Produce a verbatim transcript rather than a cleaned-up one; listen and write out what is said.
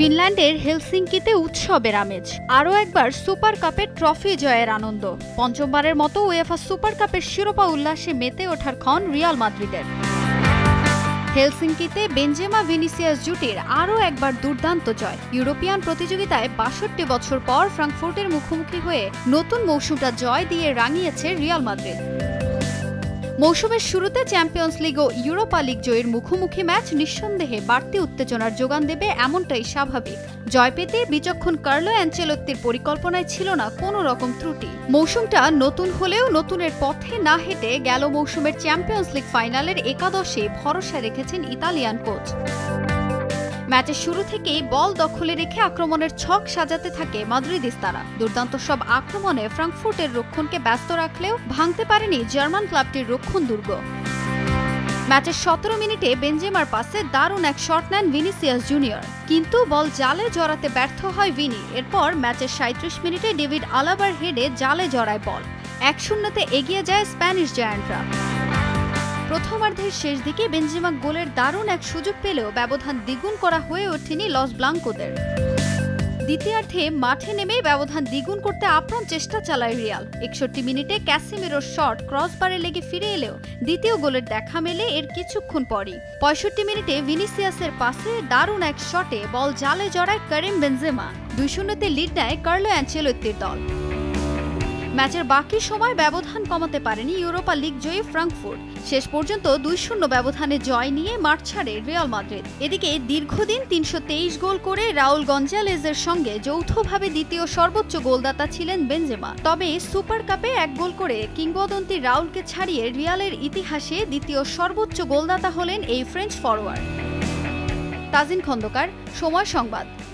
ফিনল্যান্ডের হেলসিঙ্কিতে উৎসবের আমেজ, আরও একবার সুপার কাপের ট্রফি জয়ের আনন্দ। পঞ্চমবারের মতো উয়েফা সুপার কাপের শিরোপা উল্লাসে মেতে ওঠার ক্ষণ রিয়াল মাদ্রিদের। হেলসিঙ্কিতে বেনজেমা ভিনিসিয়াস জুটির আরও একবার দুর্দান্ত জয়। ইউরোপিয়ান প্রতিযোগিতায় বাষট্টি বছর পর ফ্রাঙ্কফুর্টের মুখোমুখি হয়ে নতুন মৌসুমটা জয় দিয়ে রাঙিয়েছে রিয়াল মাদ্রিদ। মৌসুমের শুরুতে চ্যাম্পিয়ন্স লিগ ও ইউরোপা লিগ জয়ের মুখোমুখি ম্যাচ নিঃসন্দেহে বাড়তি উত্তেজনার যোগান দেবে, এমনটাই স্বাভাবিক। জয় পেতে বিচক্ষণ কার্লো অ্যানচেলোত্তির পরিকল্পনায় ছিল না কোনো রকম ত্রুটি। মৌসুমটা নতুন হলেও নতুনের পথে না হেঁটে গেল মৌসুমের চ্যাম্পিয়ন্স লিগ ফাইনালের একাদশে ভরসা রেখেছেন ইতালিয়ান কোচ। ম্যাচের শুরু থেকেই বল দখলে রেখে আক্রমণের ছক সাজাতে থাকে মাদ্রিদিস্তারা। দুর্দান্ত সব আক্রমণে ফ্রাঙ্কফুর্টের রক্ষণকে ব্যস্ত রাখলেও ভাঙতে পারেনি জার্মান ক্লাবটির রক্ষণ দুর্গ। ম্যাচের সতেরো মিনিটে বেনজেমার পাসে দারুণ এক শট নেন ভিনিসিয়াস জুনিয়র, কিন্তু বল জালে জড়াতে ব্যর্থ হয় ভিনি। এরপর ম্যাচের সাঁইত্রিশ মিনিটে ডেভিড আলাবার হেডে জালে জড়ায় বল। এক শূন্যতে এগিয়ে যায় স্প্যানিশ জায়ান্টরা। প্রথমার্ধের শেষ দিকে বেনজেমা গোলের দারুণ এক সুযোগ পেলেও ব্যবধান দ্বিগুণ করা হয়ে ওঠেনি লস ব্লাঙ্কোদের। দ্বিতীয়ার্ধে মাঠে নেমে ব্যবধান দ্বিগুণ করতে আপ্রাণ চেষ্টা চালায় রিয়াল। একষট্টি মিনিটে ক্যাসিমিরোর শট ক্রসবারে লেগে ফিরে এলেও দ্বিতীয় গোলের দেখা মেলে এর কিছুক্ষণ পরই। পঁয়ষট্টি মিনিটে ভিনিসিয়াসের পাসে দারুণ এক শটে বল জালে জড়ায় করিম বেনজেমা। দুই শূন্যতে লিড নেয় কার্লো অ্যানচেলোত্তির দল। ম্যাচের বাকি সময় ব্যবধান কমাতে পারেনি ইউরোপা লিগ জয়ী ফ্রাঙ্কফুর্ট। শেষ পর্যন্ত দুই শূন্য ব্যবধানে জয় নিয়ে মাঠ ছাড়ে রিয়াল মাদ্রিদ। এদিকে দীর্ঘদিন তিনশো তেইশ গোল করে রাউল গঞ্জালেজের সঙ্গে যৌথভাবে দ্বিতীয় সর্বোচ্চ গোলদাতা ছিলেন বেনজেমা। তবে সুপার কাপে এক গোল করে কিংবদন্তি রাউলকে ছাড়িয়ে রিয়ালের ইতিহাসে দ্বিতীয় সর্বোচ্চ গোলদাতা হলেন এই ফ্রেঞ্চ ফরোয়ার্ড। তাজিন খন্দকার, সময় সংবাদ।